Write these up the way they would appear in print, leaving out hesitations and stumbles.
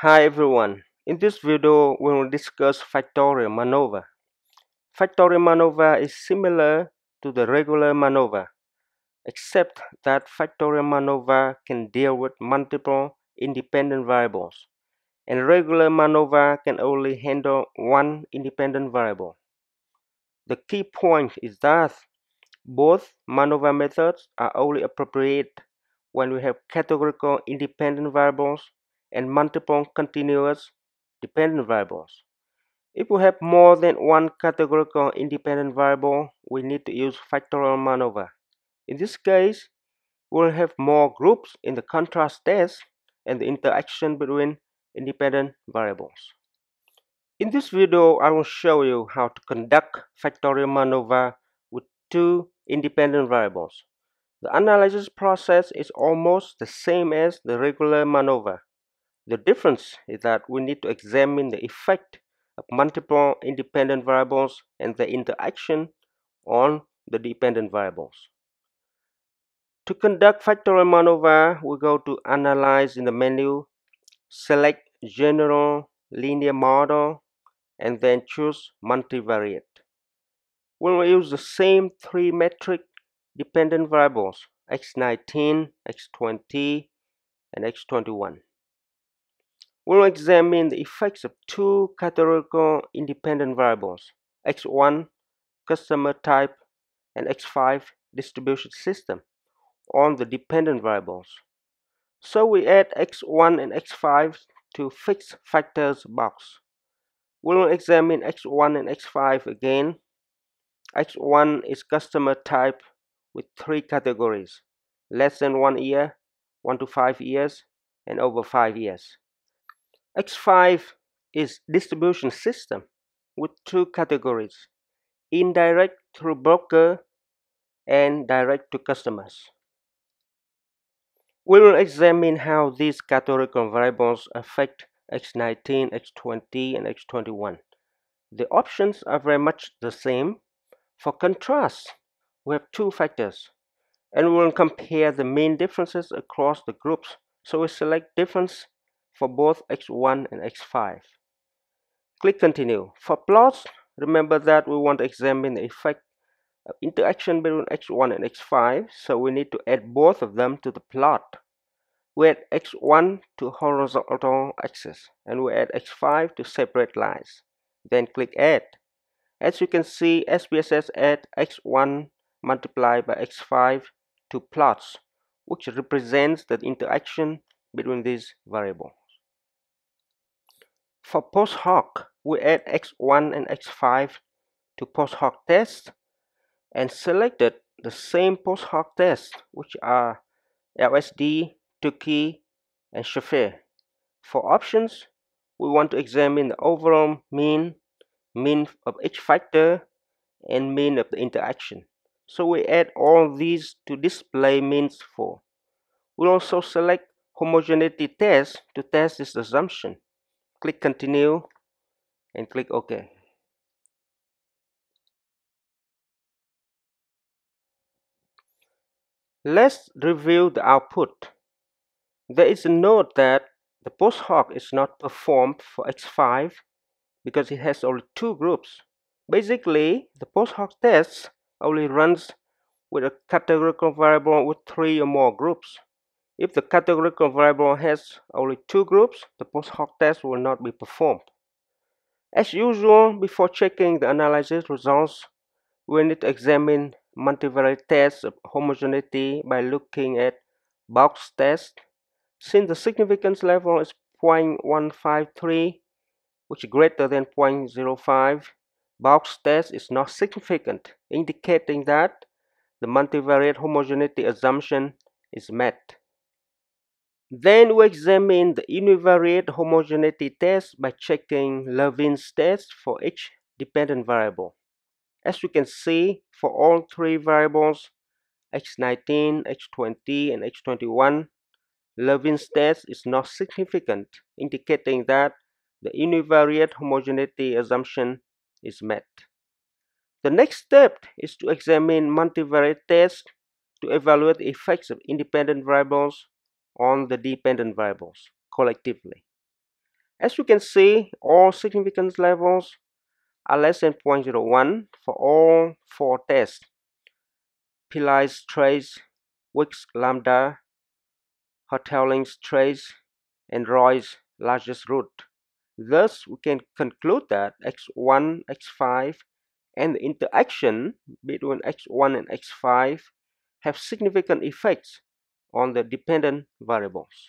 Hi everyone. In this video, we will discuss factorial maneuver. Factorial maneuver is similar to the regular maneuver, except that factorial maneuver can deal with multiple independent variables, and regular maneuver can only handle one independent variable. The key point is that both maneuver methods are only appropriate when we have categorical independent variables and multiple continuous dependent variables. If we have more than one categorical independent variable, we need to use factorial maneuver. In this case, we'll have more groups in the contrast test and the interaction between independent variables. In this video, I will show you how to conduct factorial maneuver with two independent variables. The analysis process is almost the same as the regular maneuver. The difference is that we need to examine the effect of multiple independent variables and their interaction on the dependent variables. To conduct factorial maneuver, we go to Analyze in the menu, select General Linear Model, and then choose Multivariate. We will use the same three metric dependent variables, x19, x20, and x21. We'll examine the effects of two categorical independent variables, x1 customer type and x5 distribution system, on the dependent variables. So we add x1 and x5 to fixed factors box. We'll examine x1 and x5 again. x1 is customer type with three categories: less than 1 year, 1 to 5 years, and over 5 years. X5 is distribution system with two categories: indirect through broker and direct to customers. We will examine how these categorical variables affect X19, X20, and X21. The options are very much the same. For contrast, we have two factors, and we will compare the main differences across the groups. So we select difference for both X1 and X5. Click Continue. For plots, remember that we want to examine the effect of interaction between x1 and x5, so we need to add both of them to the plot. We add x1 to horizontal axis, and we add x5 to separate lines. Then click Add. As you can see, SPSS add x1 multiplied by x5 to plots, which represents the interaction between these variables. For post hoc, we add x1 and x5 to post hoc test and selected the same post hoc tests, which are LSD, Tukey, and Schaffer. For options, we want to examine the overall mean of each factor, and mean of the interaction. So we add all these to display means for. We'll also select homogeneity test to test this assumption. Click Continue and click OK. Let's review the output. There is a note that the post hoc is not performed for x5 because it has only two groups. Basically, the post hoc test only runs with a categorical variable with three or more groups. If the categorical variable has only two groups, the post hoc test will not be performed. As usual, before checking the analysis results, we need to examine multivariate tests of homogeneity by looking at box test. Since the significance level is 0.153, which is greater than 0.05, box test is not significant, indicating that the multivariate homogeneity assumption is met. Then we examine the univariate homogeneity test by checking Levene's test for each dependent variable. As you can see, for all three variables, x19, x20, and x21, Levene's test is not significant, indicating that the univariate homogeneity assumption is met. The next step is to examine multivariate tests to evaluate the effects of independent variables on the dependent variables collectively. As you can see, all significance levels are less than 0.01 for all 4 tests: Pillai's trace, Wick's lambda, Harteling's trace, and Roy's largest root. Thus, we can conclude that x1, x5, and the interaction between x1 and x5 have significant effects on the dependent variables.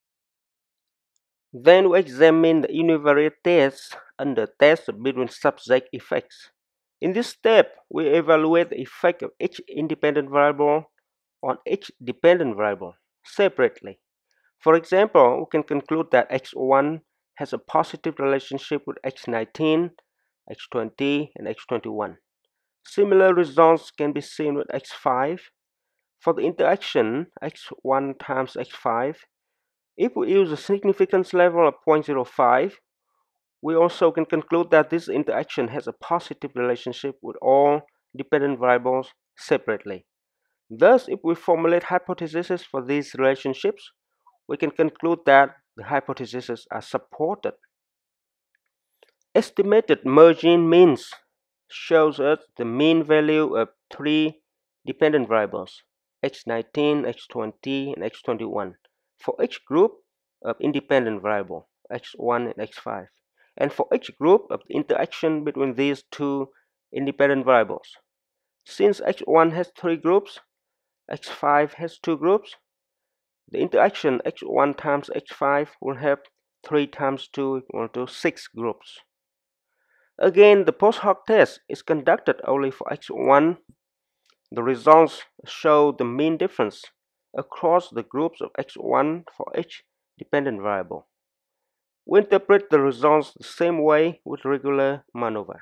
Then we examine the univariate tests under test between subject effects. In this step, we evaluate the effect of each independent variable on each dependent variable separately. For example, we can conclude that x1 has a positive relationship with x19, x20, and x21. Similar results can be seen with x5. For the interaction x1 times x5, if we use a significance level of 0.05, we also can conclude that this interaction has a positive relationship with all dependent variables separately. Thus, if we formulate hypotheses for these relationships, we can conclude that the hypotheses are supported. Estimated merging means shows us the mean value of 3 dependent variables, x19, x20, and x21, for each group of independent variable, x1 and x5, and for each group of the interaction between these two independent variables. Since x1 has 3 groups, x5 has 2 groups, the interaction x1 times x5 will have 3 times 2 equal to 6 groups. Again, the post hoc test is conducted only for x1. The results show the mean difference across the groups of x1 for each dependent variable. We interpret the results the same way with regular MANOVA.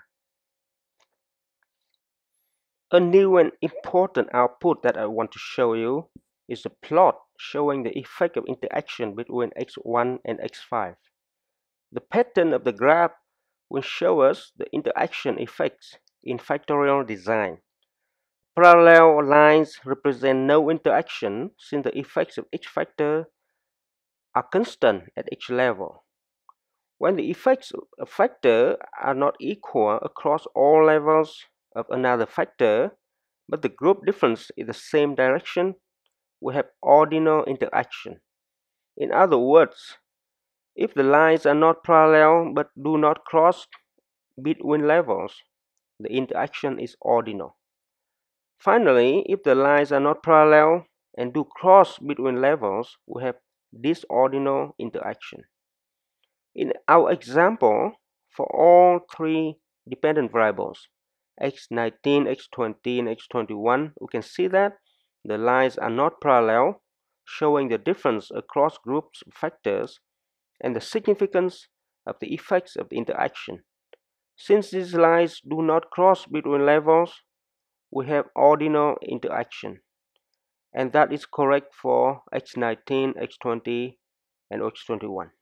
A new and important output that I want to show you is a plot showing the effect of interaction between x1 and x5. The pattern of the graph will show us the interaction effects in factorial design. Parallel lines represent no interaction since the effects of each factor are constant at each level. When the effects of a factor are not equal across all levels of another factor, but the group difference is the same direction, we have ordinal interaction. In other words, if the lines are not parallel but do not cross between levels, the interaction is ordinal. Finally, if the lines are not parallel and do cross between levels, we have disordinal interaction. In our example, for all 3 dependent variables, x19, x20, and x21, we can see that the lines are not parallel, showing the difference across groups of factors and the significance of the effects of the interaction. Since these lines do not cross between levels, we have ordinal interaction, and that is correct for x19, x20, and x21.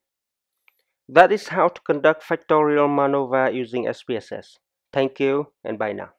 That is how to conduct factorial MANOVA using SPSS. Thank you and bye now.